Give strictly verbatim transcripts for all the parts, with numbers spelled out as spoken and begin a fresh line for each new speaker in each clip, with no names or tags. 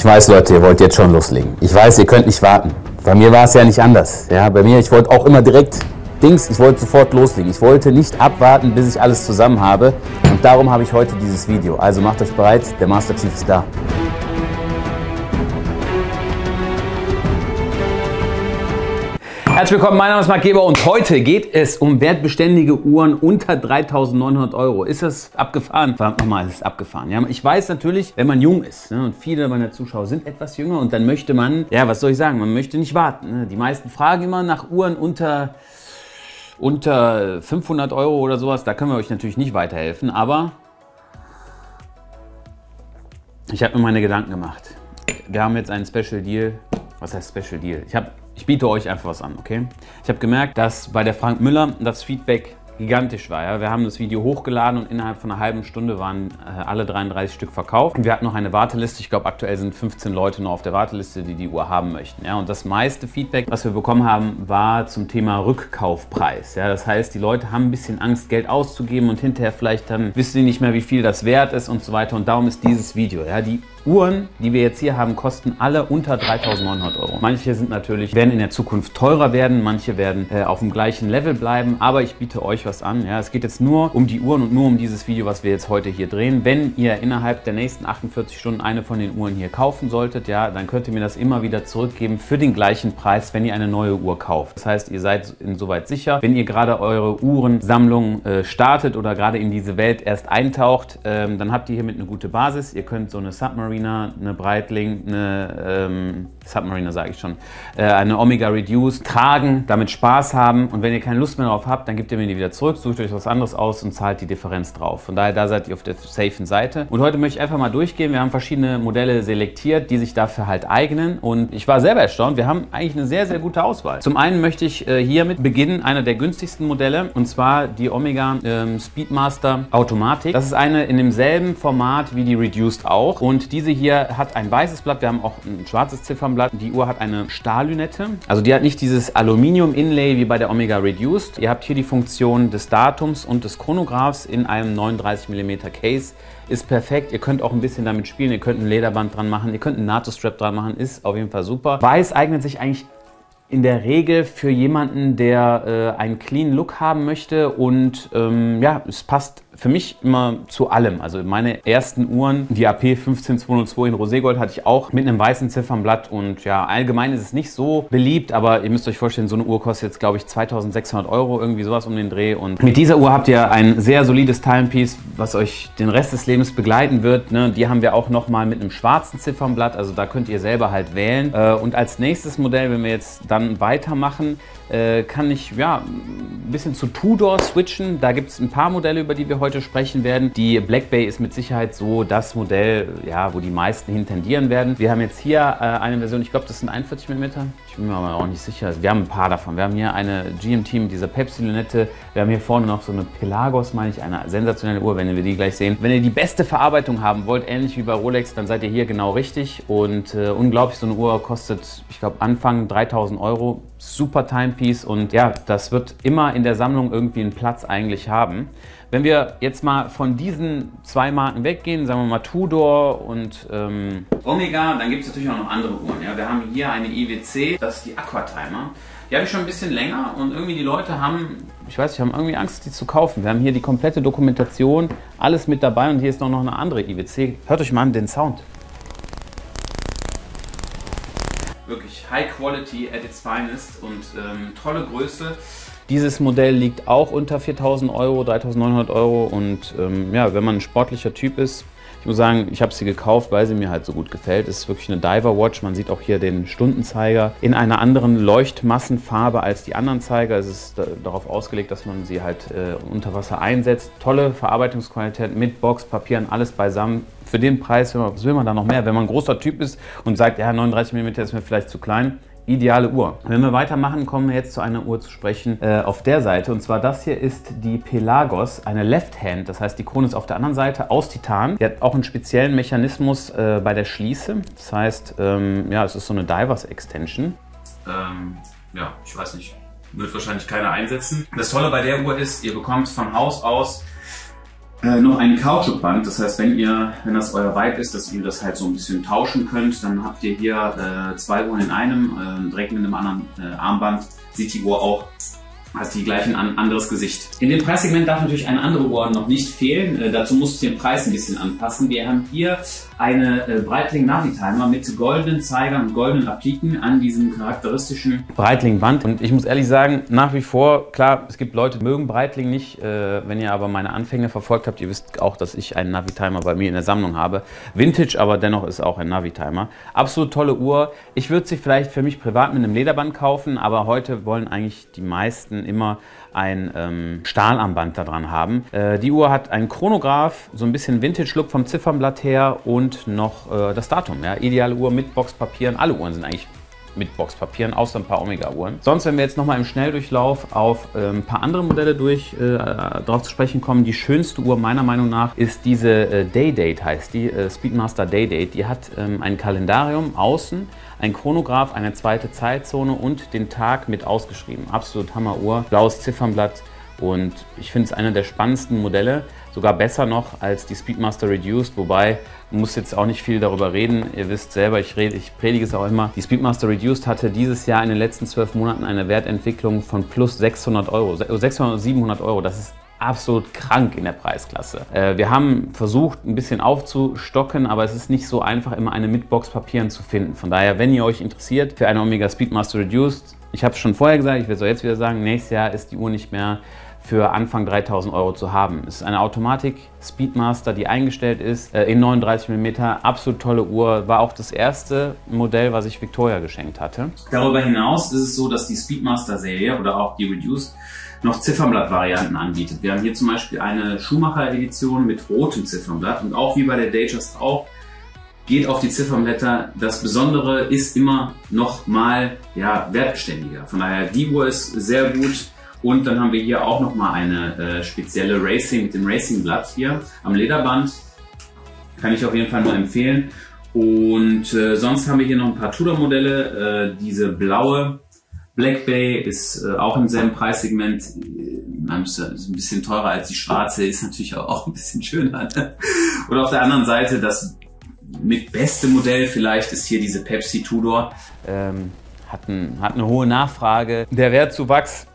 weiß, Leute, ihr wollt jetzt schon loslegen. Ich weiß, ihr könnt nicht warten. Bei mir war es ja nicht anders. Ja, bei mir, ich wollte auch immer direkt Dings, ich wollte sofort loslegen. Ich wollte nicht abwarten, bis ich alles zusammen habe. Und darum habe ich heute dieses Video. Also macht euch bereit, der Master Chief ist da. Herzlich willkommen, mein Name ist Marc Geber und heute geht es um wertbeständige Uhren unter dreitausendneunhundert Euro. Ist das abgefahren? Verdammt nochmal, es ist abgefahren. Ja, ich weiß natürlich, wenn man jung ist, ne, und viele meiner Zuschauer sind etwas jünger und dann möchte man, ja, was soll ich sagen, man möchte nicht warten. Ne? Die meisten fragen immer nach Uhren unter, unter fünfhundert Euro oder sowas. Da können wir euch natürlich nicht weiterhelfen, aber ich habe mir meine Gedanken gemacht. Wir haben jetzt einen Special Deal. Was heißt Special Deal? Ich habe Ich biete euch einfach was an, okay? Ich habe gemerkt, dass bei der Frank Müller das Feedback gigantisch war. Ja? Wir haben das Video hochgeladen und innerhalb von einer halben Stunde waren äh, alle dreiunddreißig Stück verkauft. Und wir hatten noch eine Warteliste. Ich glaube, aktuell sind fünfzehn Leute noch auf der Warteliste, die die Uhr haben möchten. Ja? Und das meiste Feedback, was wir bekommen haben, war zum Thema Rückkaufpreis. Ja? Das heißt, die Leute haben ein bisschen Angst, Geld auszugeben und hinterher vielleicht dann wissen sie nicht mehr, wie viel das wert ist und so weiter. Und darum ist dieses Video. Ja? Die Uhren, die wir jetzt hier haben, kosten alle unter dreitausendneunhundert Euro. Manche sind natürlich, werden in der Zukunft teurer werden, manche werden äh, auf dem gleichen Level bleiben, aber ich biete euch was an. Ja, es geht jetzt nur um die Uhren und nur um dieses Video, was wir jetzt heute hier drehen. Wenn ihr innerhalb der nächsten achtundvierzig Stunden eine von den Uhren hier kaufen solltet, ja, dann könnt ihr mir das immer wieder zurückgeben für den gleichen Preis, wenn ihr eine neue Uhr kauft. Das heißt, ihr seid insoweit sicher. Wenn ihr gerade eure Uhrensammlung äh, startet oder gerade in diese Welt erst eintaucht, ähm, dann habt ihr hiermit eine gute Basis. Ihr könnt so eine Submarine, eine Breitling, eine ähm, Submariner sage ich schon, äh, eine Omega Reduced tragen, damit Spaß haben und wenn ihr keine Lust mehr darauf habt, dann gebt ihr mir die wieder zurück, sucht euch was anderes aus und zahlt die Differenz drauf. Von daher, da seid ihr auf der safen Seite. Und heute möchte ich einfach mal durchgehen. Wir haben verschiedene Modelle selektiert, die sich dafür halt eignen und ich war selber erstaunt. Wir haben eigentlich eine sehr, sehr gute Auswahl. Zum einen möchte ich äh, hiermit beginnen, einer der günstigsten Modelle und zwar die Omega ähm, Speedmaster Automatik. Das ist eine in demselben Format wie die Reduced auch und diese hier hat ein weißes Blatt, wir haben auch ein schwarzes Ziffernblatt. Die Uhr hat eine Stahllünette, also die hat nicht dieses Aluminium-Inlay wie bei der Omega Reduced. Ihr habt hier die Funktion des Datums und des Chronographs in einem neununddreißig Millimeter Case. Ist perfekt, ihr könnt auch ein bisschen damit spielen, ihr könnt ein Lederband dran machen, ihr könnt einen NATO-Strap dran machen, ist auf jeden Fall super. Weiß eignet sich eigentlich in der Regel für jemanden, der äh, einen clean Look haben möchte und ähm, ja, es passt für mich immer zu allem. Also meine ersten Uhren, die A P fünfzehn zweihundertzwei in Roségold hatte ich auch mit einem weißen Ziffernblatt und ja, allgemein ist es nicht so beliebt, aber ihr müsst euch vorstellen, so eine Uhr kostet jetzt glaube ich zweitausendsechshundert Euro, irgendwie sowas um den Dreh und mit dieser Uhr habt ihr ein sehr solides Timepiece, was euch den Rest des Lebens begleiten wird. Ne? Die haben wir auch nochmal mit einem schwarzen Ziffernblatt, also da könnt ihr selber halt wählen. Und als nächstes Modell, wenn wir jetzt dann weitermachen, kann ich ja ein bisschen zu Tudor switchen. Da gibt es ein paar Modelle, über die wir heute sprechen werden. Die Black Bay ist mit Sicherheit so das Modell, ja, wo die meisten hin tendieren werden. Wir haben jetzt hier äh, eine Version, ich glaube, das sind einundvierzig Millimeter. Ich bin mir aber auch nicht sicher. Wir haben ein paar davon. Wir haben hier eine G M T mit dieser Pepsi-Lünette. Wir haben hier vorne noch so eine Pelagos, meine ich, eine sensationelle Uhr, wenn wir die gleich sehen. Wenn ihr die beste Verarbeitung haben wollt, ähnlich wie bei Rolex, dann seid ihr hier genau richtig. Und äh, unglaublich, so eine Uhr kostet, ich glaube, Anfang dreitausend Euro. Super Timepiece und ja, das wird immer in der Sammlung irgendwie einen Platz eigentlich haben. Wenn wir jetzt mal von diesen zwei Marken weggehen, sagen wir mal Tudor und ähm, Omega, dann gibt es natürlich auch noch andere Uhren. Ja? Wir haben hier eine I W C, das ist die Aquatimer. Die habe ich schon ein bisschen länger und irgendwie die Leute haben, ich weiß nicht, haben irgendwie Angst, die zu kaufen. Wir haben hier die komplette Dokumentation, alles mit dabei und hier ist noch eine andere I W C. Hört euch mal an den Sound. Wirklich High Quality at its finest und ähm, tolle Größe. Dieses Modell liegt auch unter viertausend Euro, dreitausendneunhundert Euro und ähm, ja, wenn man ein sportlicher Typ ist, ich muss sagen, ich habe sie gekauft, weil sie mir halt so gut gefällt. Es ist wirklich eine Diver Watch. Man sieht auch hier den Stundenzeiger in einer anderen Leuchtmassenfarbe als die anderen Zeiger. Es ist darauf ausgelegt, dass man sie halt äh, unter Wasser einsetzt. Tolle Verarbeitungsqualität mit Box, Papieren, alles beisammen. Für den Preis, was will man da noch mehr? Wenn man ein großer Typ ist und sagt, ja, neununddreißig Millimeter ist mir vielleicht zu klein, ideale Uhr. Wenn wir weitermachen, kommen wir jetzt zu einer Uhr zu sprechen äh, auf der Seite. Und zwar das hier ist die Pelagos, eine Left Hand. Das heißt, die Krone ist auf der anderen Seite aus Titan. Die hat auch einen speziellen Mechanismus äh, bei der Schließe. Das heißt, ähm, ja, es ist so eine Divers Extension. Ähm, ja, ich weiß nicht, wird wahrscheinlich keiner einsetzen. Das Tolle bei der Uhr ist, ihr bekommt von Haus aus Äh, noch ein Kautschukband, das heißt, wenn ihr, wenn das euer Vibe ist, dass ihr das halt so ein bisschen tauschen könnt, dann habt ihr hier äh, zwei Uhren in einem, äh, direkt mit einem anderen äh, Armband, sieht die Uhr auch, hat die gleich ein anderes Gesicht. In dem Preissegment darf natürlich eine andere Uhr noch nicht fehlen. Äh, dazu muss ich den Preis ein bisschen anpassen. Wir haben hier eine äh, Breitling Navitimer mit goldenen Zeigern und goldenen Appliken an diesem charakteristischen Breitling-Band. Und ich muss ehrlich sagen, nach wie vor, klar, es gibt Leute, die mögen Breitling nicht. Äh, wenn ihr aber meine Anfänge verfolgt habt, ihr wisst auch, dass ich einen Navitimer bei mir in der Sammlung habe. Vintage, aber dennoch ist auch ein Navitimer. Absolut tolle Uhr. Ich würde sie vielleicht für mich privat mit einem Lederband kaufen, aber heute wollen eigentlich die meisten immer ein ähm, Stahlarmband da dran haben. Äh, die Uhr hat einen Chronograph, so ein bisschen Vintage-Look vom Ziffernblatt her und noch äh, das Datum. Ja? Ideale Uhr mit Boxpapieren. Alle Uhren sind eigentlich mit Boxpapieren, außer ein paar Omega-Uhren. Sonst, wenn wir jetzt nochmal im Schnelldurchlauf auf äh, ein paar andere Modelle durch, äh, drauf zu sprechen kommen, die schönste Uhr meiner Meinung nach ist diese äh, Day-Date, heißt die, äh, Speedmaster Day-Date. Die hat ähm, ein Kalendarium außen, ein Chronograph, eine zweite Zeitzone und den Tag mit ausgeschrieben. Absolut Hammer-Uhr, blaues Ziffernblatt und ich finde es einer der spannendsten Modelle, sogar besser noch als die Speedmaster Reduced, wobei man muss jetzt auch nicht viel darüber reden. Ihr wisst selber, ich, rede, ich predige es auch immer. Die Speedmaster Reduced hatte dieses Jahr in den letzten zwölf Monaten eine Wertentwicklung von plus sechshundert Euro, sechshundert, siebenhundert Euro. Das ist absolut krank in der Preisklasse. Äh, wir haben versucht, ein bisschen aufzustocken, aber es ist nicht so einfach, immer eine mit Boxpapieren zu finden. Von daher, wenn ihr euch interessiert für eine Omega Speedmaster Reduced, ich habe es schon vorher gesagt, ich will es auch jetzt wieder sagen, nächstes Jahr ist die Uhr nicht mehr für Anfang dreitausend Euro zu haben. Es ist eine Automatik Speedmaster, die eingestellt ist, äh, in neununddreißig Millimeter. Absolut tolle Uhr. War auch das erste Modell, was ich Victoria geschenkt hatte. Darüber hinaus ist es so, dass die Speedmaster-Serie oder auch die Reduced noch Ziffernblatt-Varianten anbietet. Wir haben hier zum Beispiel eine Schumacher-Edition mit rotem Ziffernblatt und auch wie bei der Datejust auch, geht auf die Ziffernblätter. Das Besondere ist immer noch mal ja, wertbeständiger. Von daher, die Uhr ist sehr gut. Und dann haben wir hier auch noch mal eine äh, spezielle Racing mit dem Racingblatt hier am Lederband. Kann ich auf jeden Fall nur empfehlen. Und äh, sonst haben wir hier noch ein paar Tudor-Modelle. Äh, diese blaue Black Bay ist äh, auch im selben Preissegment. Äh, ist ein bisschen teurer als die schwarze, ist natürlich auch ein bisschen schöner. Ne? Und auf der anderen Seite das mit beste Modell vielleicht ist hier diese Pepsi Tudor. Ähm, hat, ein, hat eine hohe Nachfrage. Der Wertzuwachs,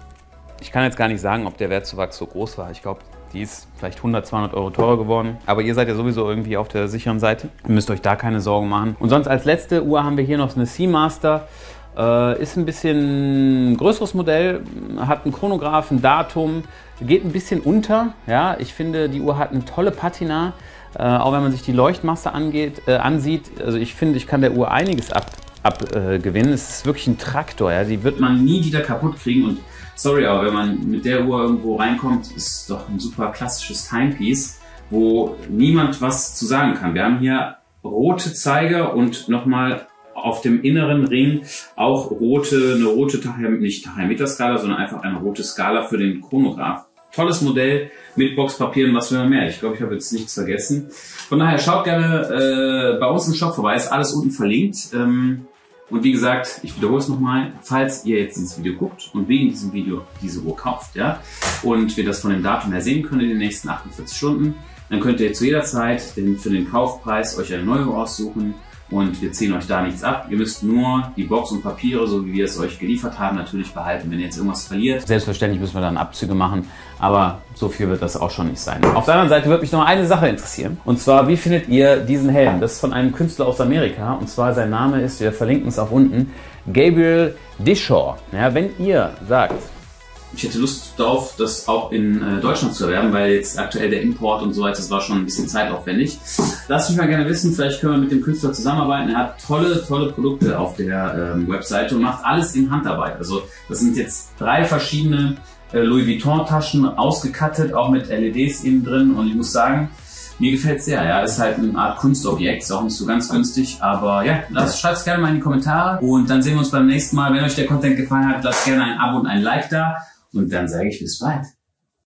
ich kann jetzt gar nicht sagen, ob der Wertzuwachs so groß war. Ich glaube, die ist vielleicht hundert, zweihundert Euro teurer geworden. Aber ihr seid ja sowieso irgendwie auf der sicheren Seite. Ihr müsst euch da keine Sorgen machen. Und sonst als letzte Uhr haben wir hier noch eine Seamaster. Äh, ist ein bisschen ein größeres Modell, hat einen Chronograph, ein Datum, geht ein bisschen unter. Ja, ich finde, die Uhr hat eine tolle Patina. Äh, auch wenn man sich die Leuchtmasse angeht, äh, ansieht. Also ich finde, ich kann der Uhr einiges abgewinnen. Ab, äh, es ist wirklich ein Traktor. Ja? Die wird man nie wieder kaputt kriegen. Und sorry, aber wenn man mit der Uhr irgendwo reinkommt, ist doch ein super klassisches Timepiece, wo niemand was zu sagen kann. Wir haben hier rote Zeiger und nochmal auf dem inneren Ring auch rote, eine rote Tachyometer, nicht Tachyometerskala, sondern einfach eine rote Skala für den Chronograph. Tolles Modell mit Boxpapieren, was will man mehr? Ich glaube, ich habe jetzt nichts vergessen. Von daher schaut gerne äh, bei uns im Shop vorbei, ist alles unten verlinkt. Ähm, Und wie gesagt, ich wiederhole es nochmal, falls ihr jetzt dieses Video guckt und wegen diesem Video diese Uhr kauft, ja, und wir das von dem Datum her sehen können in den nächsten achtundvierzig Stunden, dann könnt ihr zu jeder Zeit den, für den Kaufpreis euch eine neue Uhr aussuchen und wir ziehen euch da nichts ab. Ihr müsst nur die Box und Papiere, so wie wir es euch geliefert haben, natürlich behalten, wenn ihr jetzt irgendwas verliert. Selbstverständlich müssen wir dann Abzüge machen, aber so viel wird das auch schon nicht sein. Auf der anderen Seite würde mich noch eine Sache interessieren. Und zwar, wie findet ihr diesen Helm? Das ist von einem Künstler aus Amerika. Und zwar, sein Name ist, wir verlinken es auch unten, Gabriel Dishaw. Ja, wenn ihr sagt, ich hätte Lust darauf, das auch in äh, Deutschland zu erwerben, weil jetzt aktuell der Import und so weiter, das war schon ein bisschen zeitaufwendig. Lasst mich mal gerne wissen, vielleicht können wir mit dem Künstler zusammenarbeiten. Er hat tolle, tolle Produkte auf der ähm, Webseite und macht alles in Handarbeit. Also das sind jetzt drei verschiedene äh, Louis Vuitton Taschen, ausgekattet, auch mit L E Ds innen drin. Und ich muss sagen, mir gefällt es sehr. Ja, ist halt eine Art Kunstobjekt, ist auch nicht so ganz günstig. Aber ja, schreibt es gerne mal in die Kommentare. Und dann sehen wir uns beim nächsten Mal. Wenn euch der Content gefallen hat, lasst gerne ein Abo und ein Like da. Und dann sage ich bis bald.